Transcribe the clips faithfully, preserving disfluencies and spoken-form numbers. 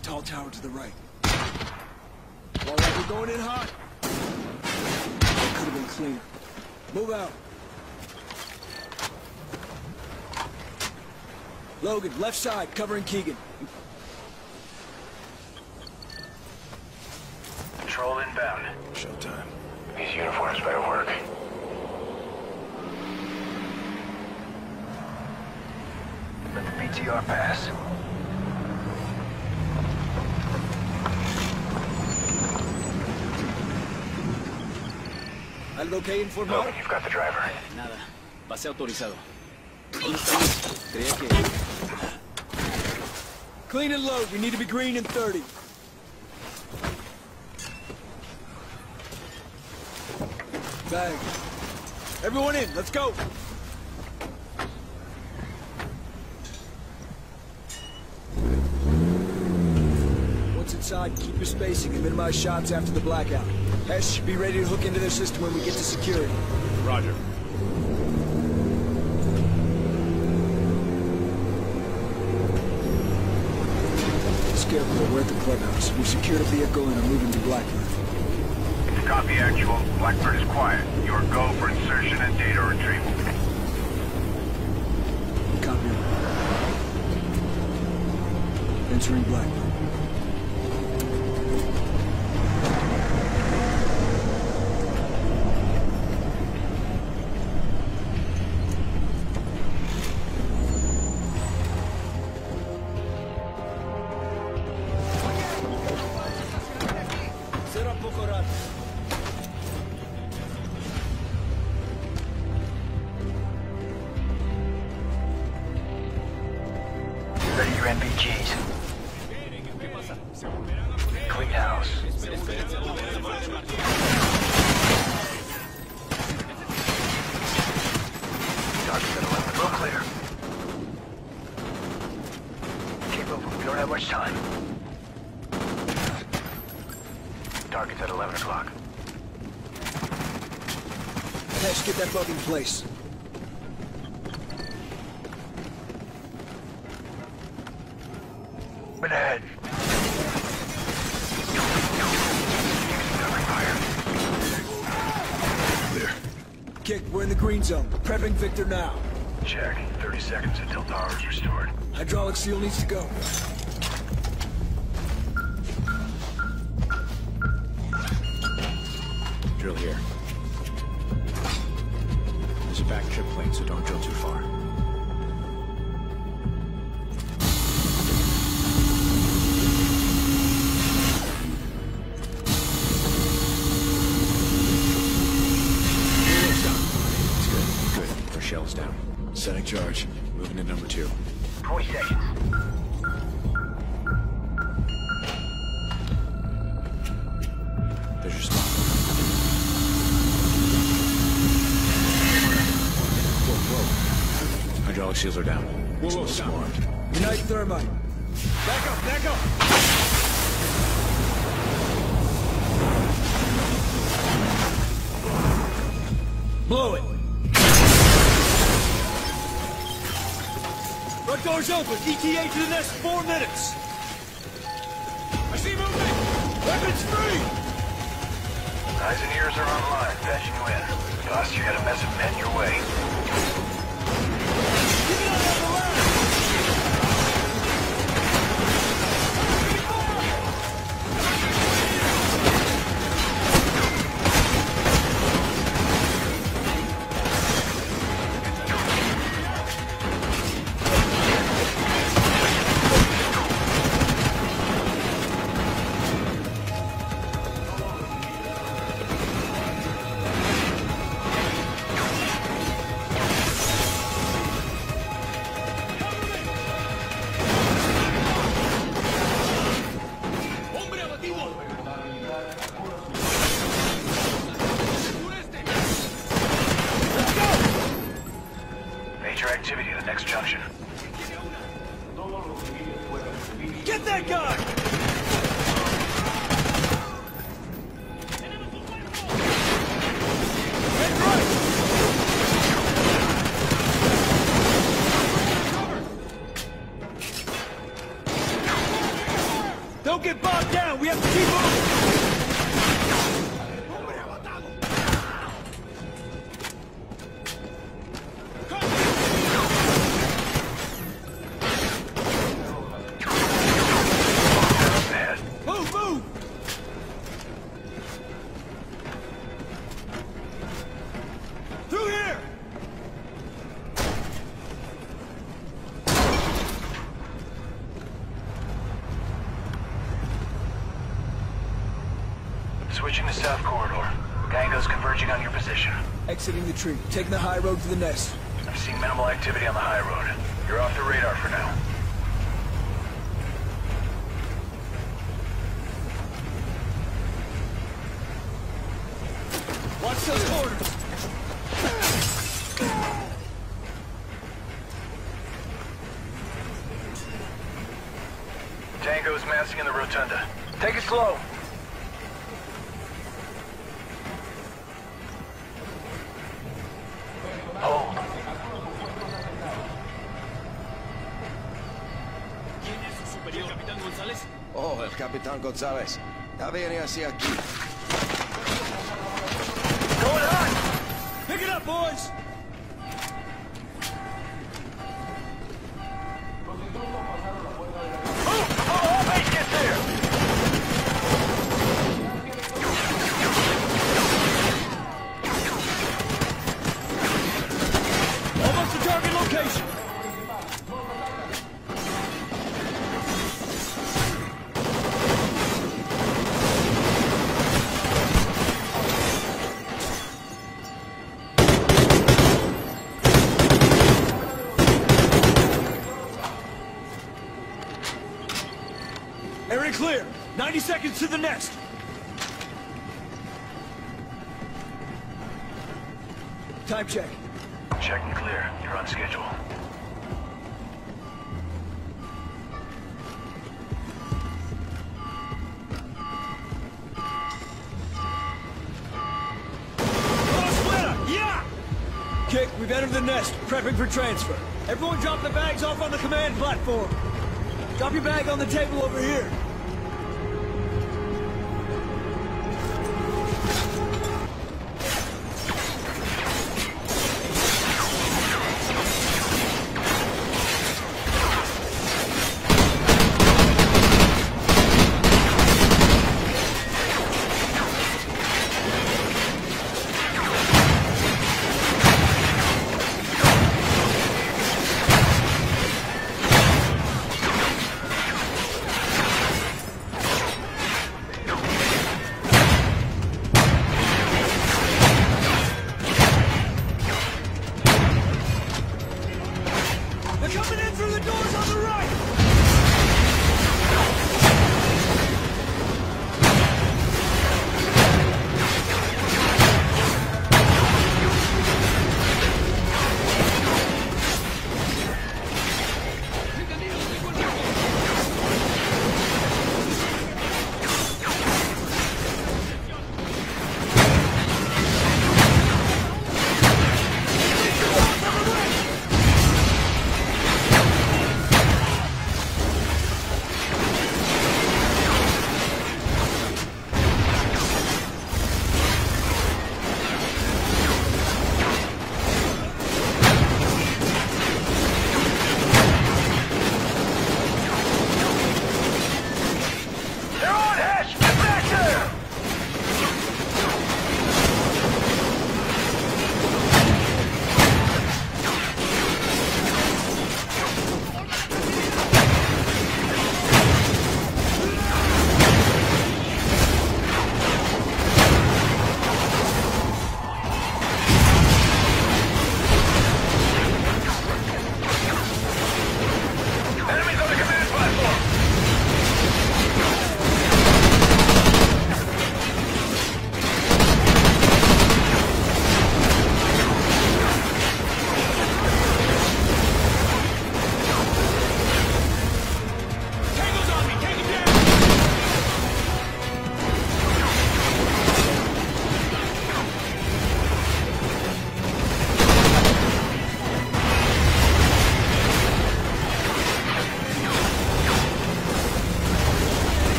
tall tower to the right. All right, we're going in hot. That could have been cleaner. Move out. Logan, left side, covering Keegan. Control inbound. Showtime. These uniforms better work. Let the B T R pass. ¿Algo okay informar? Logan, you've got the driver. Nada. Pase autorizado. ¿Dónde estamos? Creía que... Clean and load. We need to be green in thirty. Bag. Everyone in. Let's go. Once inside, keep your spacing and minimize shots after the blackout. Hesh should be ready to hook into their system when we get to security. Roger. Scarecrow, we're at the clubhouse. We've secured a vehicle and are moving to Blackbird. Copy actual. Blackbird is quiet. Your go for insertion and data retrieval. Copy. Entering Blackbird. Ready your N P Gs. Clean house. Target's at eleven. All clear. Keep moving. We don't have much time. Target's at eleven o'clock. Hesh, get that bug in place. Ahead. Clear. Kick, we're in the green zone. Prepping Victor now. Check. thirty seconds until power is restored. Hydraulic seal needs to go. Drill here. There's a back trip plane, so don't drill too far. Shell's down. Setting charge. Moving to number two. twenty seconds. There's your spot. Whoa, whoa. Hydraulic seals are down. Whoa, whoa, stop. Unite thermite. Back up, back up! Blow it! Front door's open. E T A to the next four minutes. I see movement. Weapons free. Eyes and ears are online. Patching you in. Boss, you got a mess of men your way. Get out of the ladder. Don't get bogged down. We have to keep moving. Move, move! Through here! Switching to south corridor. Tango's converging on your position. Exiting the tree. Taking the high road to the nest. I'm seeing minimal activity on the high road. You're off the radar for now. Watch those corners! Tango's massing in the rotunda. Take it slow. Hold. ¿Quién es su superior, Capitán González? Oh, el Capitán González. Ya viene hacia aquí. Going on! Pick it up, boys! Move before all base gets there! Almost to target location! Area clear! ninety seconds to the next! Time check. Check and clear. You're on schedule. Yeah! Kick, we've entered the nest, prepping for transfer. Everyone drop the bags off on the command platform. Drop your bag on the table over here.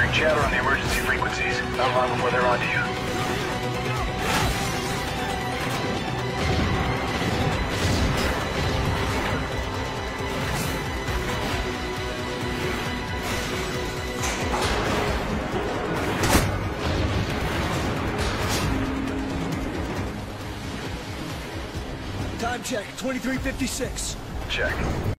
Hearing chatter on the emergency frequencies. Not long before they're onto you. Time check, twenty-three fifty-six. Check.